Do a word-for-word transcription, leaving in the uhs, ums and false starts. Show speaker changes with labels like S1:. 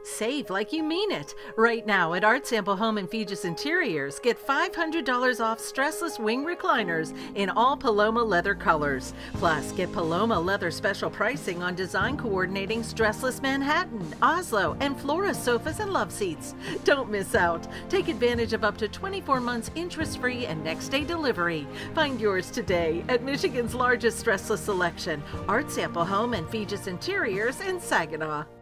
S1: Save like you mean it. Right now at Art Sample Home and Fegis Interiors, get five hundred dollars off Stressless wing recliners in all Paloma leather colors. Plus, get Paloma leather special pricing on design coordinating Stressless Manhattan, Oslo, and Flora sofas and love seats. Don't miss out. Take advantage of up to twenty-four months interest-free and next-day delivery. Find yours today at Michigan's largest Stressless selection, Art Sample Home and Fegis Interiors in Saginaw.